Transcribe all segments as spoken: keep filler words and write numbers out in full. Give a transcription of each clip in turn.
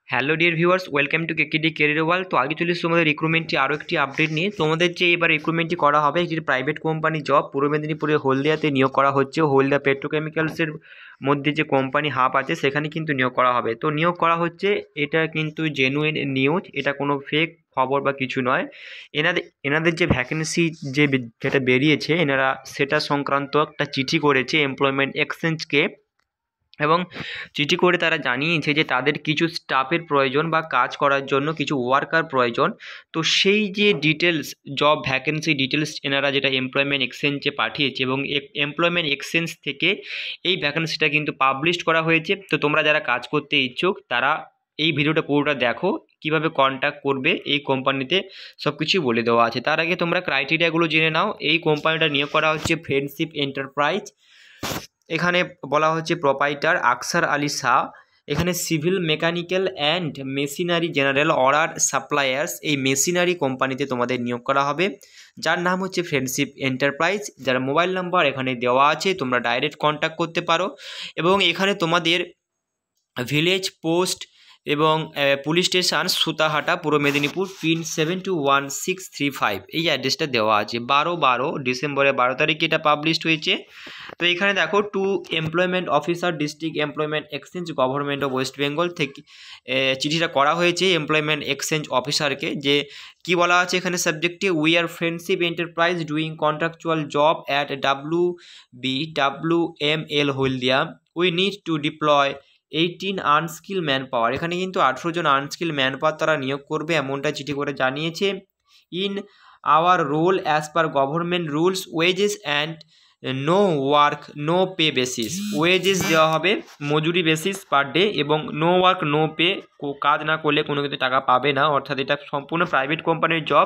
Hello dear viewers, welcome to KKD career world. তো আগে চলে এসেছি তোমাদের রিক্রুটমেন্টটি আরও একটি আপডেট নিয়ে। তোমাদের যে এবার রিক্রুটমেন্টটি করা হবে একটি প্রাইভেট কোম্পানি জব পূর্ব মেদিনীপুরে হলদিয়াতে নিয়োগ করা হচ্ছে। হলদিয়া পেট্রোকেমিক্যালসের মধ্যে যে কোম্পানি হাব আছে সেখানে কিন্তু নিয়োগ করা হবে। তো নিয়োগ করা হচ্ছে, এটা কিন্তু জেনুইন নিউজ, এটা কোনো ফেক খবর বা কিছু নয়। এনাদের এনাদের যে ভ্যাকেন্সি যে যেটা বেরিয়েছে, এনারা সেটা সংক্রান্ত একটা চিঠি করেছে এমপ্লয়মেন্ট এক্সচেঞ্জকে, এবং চিঠি করে তারা জানিয়েছে যে তাদের কিছু স্টাফের প্রয়োজন বা কাজ করার জন্য কিছু ওয়ার্কার প্রয়োজন। তো সেই যে ডিটেলস, জব ভ্যাকেন্সি ডিটেলস এনারা যেটা এমপ্লয়মেন্ট এক্সচেঞ্জে পাঠিয়েছে, এবং এমপ্লয়মেন্ট এক্সচেঞ্জ থেকে এই ভ্যাকেন্সিটা কিন্তু পাবলিশ করা হয়েছে। তো তোমরা যারা কাজ করতে ইচ্ছুক তারা এই ভিডিওটা পুরোটা দেখো, কিভাবে কন্ট্যাক্ট করবে এই কোম্পানিতে সব কিছুই বলে দেওয়া আছে। তার আগে তোমরা ক্রাইটেরিয়াগুলো জেনে নাও। এই কোম্পানিটা নিয়োগ করা হচ্ছে ফ্রেন্ডশিপ এন্টারপ্রাইজ। এখানে বলা হচ্ছে প্রোপাইটার আকসার আলী শাহ। এখানে civil mechanical and machinery general order suppliers, এই মেশিনারি কোম্পানিতে তোমাদের নিয়োগ করা হবে, যার নাম হচ্ছে ফ্রেন্ডশিপ এন্টারপ্রাইজ। যার মোবাইল নাম্বার এখানে দেওয়া আছে, তোমরা ডাইরেক্ট কন্ট্যাক্ট করতে পারো। এবং এখানে তোমাদের ভিলেজ পোস্ট এবং police station Sutahata Purba Medinipur pin seven two one six three five, এই অ্যাড্রেসটা দেওয়া আছে। বারো বারো ডিসেম্বরের বারো তারিখে এটা পাবলিশড হয়েছে। তো এখানে দেখো, to employment officer district employment exchange government of West Bengal থেকে চিঠিটা করা হয়েছে এমপ্লয়মেন্ট এক্সচেঞ্জ অফিসারকে। যে কি বলা আছে এখানে সাবজেক্টে, we are friendship enterprise doing contractual job at W B W M L Haldia, we need to deploy eighteen unskill manpower. এখানে কিন্তু আঠেরো জন আনস্কিল ম্যান পাওয়ার তারা নিয়োগ করবে, এমনটা চিঠি করে জানিয়েছে। In our role as per government rules, wages and no work no pay basis. Wages দেওয়া হবে মজুরি বেসিস পার ডে, এবং নো ওয়ার্ক নো পে, কাজ না করলে কোনো কিছু টাকা পাবে না। অর্থাৎ এটা সম্পূর্ণ প্রাইভেট কোম্পানির জব,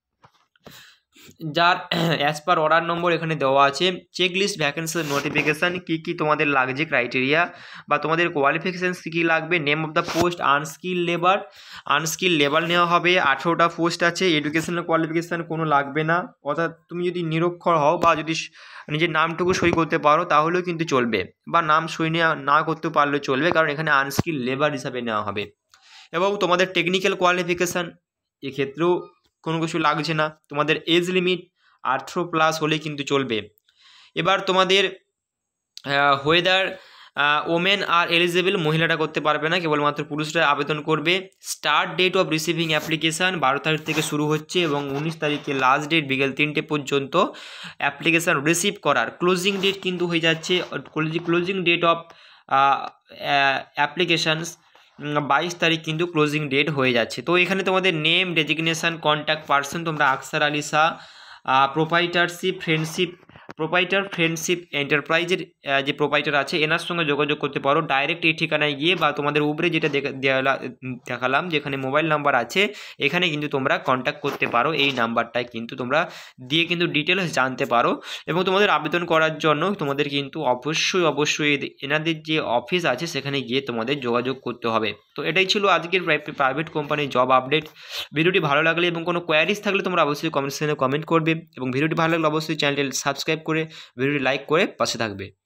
যার অ্যাজ পার অর্ডার নম্বর এখানে দেওয়া আছে। চেক লিস্ট ভ্যাকেন্সি নোটিফিকেশান, কী কী তোমাদের লাগছে ক্রাইটেরিয়া বা তোমাদের কোয়ালিফিকেশানস কী কী লাগবে। Name of the post unskill labour, unskill labour নেওয়া হবে। আঠেরোটা পোস্ট আছে। এডুকেশনাল কোয়ালিফিকেশান কোনো লাগবে না, অর্থাৎ তুমি যদি নিরক্ষর হও বা যদি নিজের নামটুকু সই করতে পারো তাহলেও কিন্তু চলবে, বা নাম সই না করতে পারলেও চলবে, কারণ এখানে আনস্কিল লেবার হিসাবে নেওয়া হবে। এবং তোমাদের টেকনিক্যাল কোয়ালিফিকেশান এক্ষেত্রেও কোনো কিছু লাগছে না। তোমাদের এজ লিমিট আঠেরো প্লাস হলে কিন্তু চলবে। এবার তোমাদের ওয়েদার ওমেন আর এলিজিবল, মহিলারা করতে পারবে না, কেবলমাত্র পুরুষরা আবেদন করবে। Start date of receiving application বারো তারিখ থেকে শুরু হচ্ছে, এবং উনিশ তারিখে লাস্ট ডেট বিকেল তিনটে পর্যন্ত অ্যাপ্লিকেশান রিসিভ করার। ক্লোজিং ডেট কিন্তু হয়ে যাচ্ছে, ক্লোজিং ডেট অফ অ্যাপ্লিকেশানস বাইশ তারিখ কিন্তু ক্লোজিং ডেট হয়ে যাচ্ছে। তো এখানে তোমাদের নেম, ডেজিগনেশান, কন্ট্যাক্ট পারসন, তোমরা Aksar Ali Shah, proprietorship friendship proprietor friendship এন্টারপ্রাইজের যে প্রোপাইটার আছে এনার সঙ্গে যোগাযোগ করতে পারো ডাইরেক্ট এই ঠিকানায় গিয়ে, বা তোমাদের উপরে যেটা দেখালাম যেখানে মোবাইল নাম্বার আছে এখানে কিন্তু তোমরা কন্ট্যাক্ট করতে পারো। এই নাম্বারটায় কিন্তু তোমরা দিয়ে কিন্তু ডিটেলস জানতে পারো। এবং তোমাদের আবেদন করার জন্য তোমাদের কিন্তু অবশ্যই অবশ্যই এনাদের যে অফিস আছে সেখানে গিয়ে তোমাদের যোগাযোগ করতে হবে। তো এটাই ছিল আজকের প্রাইভেট কোম্পানির জব আপডেট। ভিডিওটি ভালো লাগলে এবং কোনো কোয়ারিজ থাকলে তোমরা অবশ্যই কমেন্ট সেকশনে কমেন্ট করবে, এবং ভিডিওটি ভালো লাগলে অবশ্যই চ্যানেলটি সাবস্ক্রাইব করে ভিডিওটি লাইক করে পাশে থাকবে।